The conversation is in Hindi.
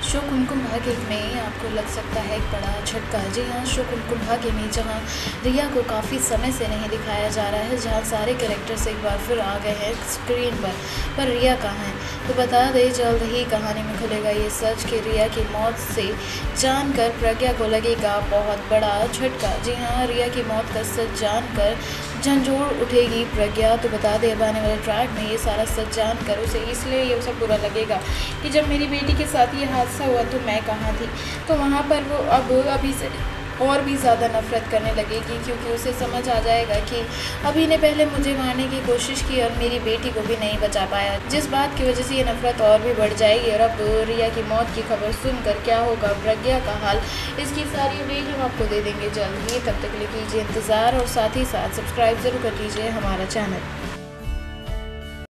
शो कुमकुम भाग्य में आपको लग सकता है एक बड़ा झटका। जी हाँ, शो कुमकुम भाग्य में जहाँ रिया को काफ़ी समय से नहीं दिखाया जा रहा है, जहाँ सारे कैरेक्टर्स एक बार फिर आ गए हैं स्क्रीन पर रिया कहाँ है। तो बता दें, जल्द ही कहानी में खुलेगा ये सच कि रिया की मौत से जानकर प्रज्ञा को लगेगा बहुत बड़ा झटका। जी हाँ, रिया की मौत का सच जानकर झंझोड़ उठेगी प्रज्ञा। तो बता दें, अब आने वाले ट्रैक में ये सारा सच जानकर उसे इसलिए ये सब बुरा लगेगा कि जब मेरी बेटी के साथ ये हादसा हुआ तो मैं कहाँ थी। तो वहाँ पर वो अभी से और भी ज़्यादा नफ़रत करने लगेगी, क्योंकि उसे समझ आ जाएगा कि अभी ने पहले मुझे मारने की कोशिश की और मेरी बेटी को भी नहीं बचा पाया, जिस बात की वजह से ये नफ़रत और भी बढ़ जाएगी। और अब रिया की मौत की खबर सुनकर क्या होगा प्रज्ञा का हाल, इसकी सारी अपडेट हम आपको दे देंगे जल्द ही। तब तक के लिए कीजिए इंतज़ार और साथ ही साथ सब्सक्राइब ज़रूर कर लीजिए हमारा चैनल।